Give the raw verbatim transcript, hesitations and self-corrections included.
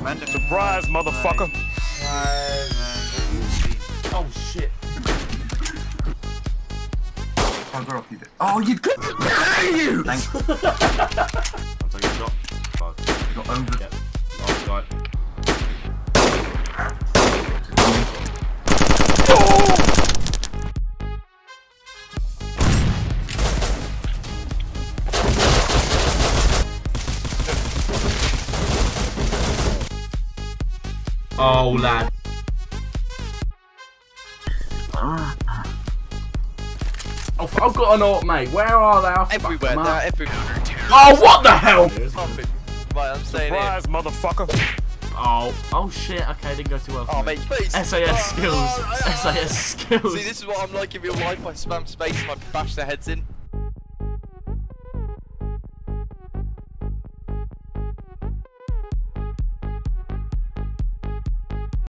Surprise, motherfucker. Oh shit. I'll drop you there. Oh, you could you! Thanks. I'm taking a shot. Five. You got over. Yep. Last guy. Oh, lad. Oh, I've got an ult, mate. Where are they? I'll Everywhere, they're everywhere. Oh, what the hell? Right, I'm saying Surprise, motherfucker. Oh, oh shit. Okay, didn't go too well. Oh, mate, please. S A S Oh, skills. oh, oh. S A S skills. See, this is what I'm like in real life. I spam space and I bash their heads in.